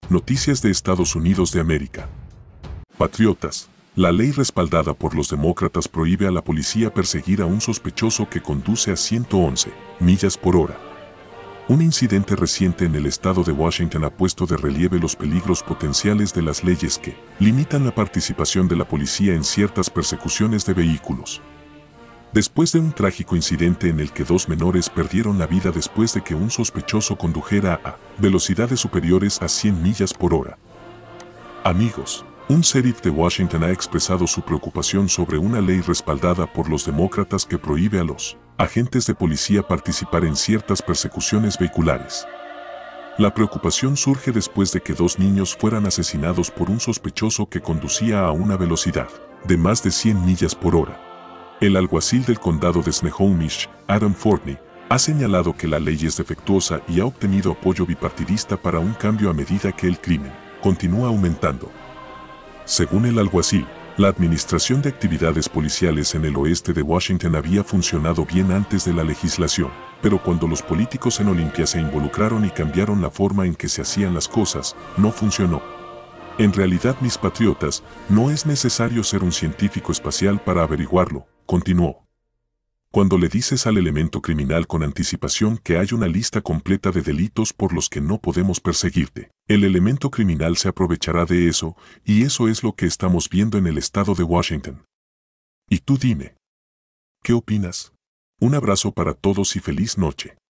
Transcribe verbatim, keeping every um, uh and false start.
Noticias de Estados Unidos de América. Patriotas, la ley respaldada por los demócratas prohíbe a la policía perseguir a un sospechoso que conduce a ciento once millas por hora. Un incidente reciente en el estado de Washington ha puesto de relieve los peligros potenciales de las leyes que limitan la participación de la policía en ciertas persecuciones de vehículos. Después de un trágico incidente en el que dos menores perdieron la vida después de que un sospechoso condujera a velocidades superiores a cien millas por hora. Amigos, un sheriff de Washington ha expresado su preocupación sobre una ley respaldada por los demócratas que prohíbe a los agentes de policía participar en ciertas persecuciones vehiculares. La preocupación surge después de que dos niños fueran asesinados por un sospechoso que conducía a una velocidad de más de cien millas por hora. El alguacil del condado de Snohomish, Adam Fortney, ha señalado que la ley es defectuosa y ha obtenido apoyo bipartidista para un cambio a medida que el crimen continúa aumentando. Según el alguacil, la administración de actividades policiales en el oeste de Washington había funcionado bien antes de la legislación, pero cuando los políticos en Olympia se involucraron y cambiaron la forma en que se hacían las cosas, no funcionó. En realidad, mis patriotas, no es necesario ser un científico espacial para averiguarlo, continuó. Cuando le dices al elemento criminal con anticipación que hay una lista completa de delitos por los que no podemos perseguirte, el elemento criminal se aprovechará de eso, y eso es lo que estamos viendo en el estado de Washington. Y tú dime, ¿qué opinas? Un abrazo para todos y feliz noche.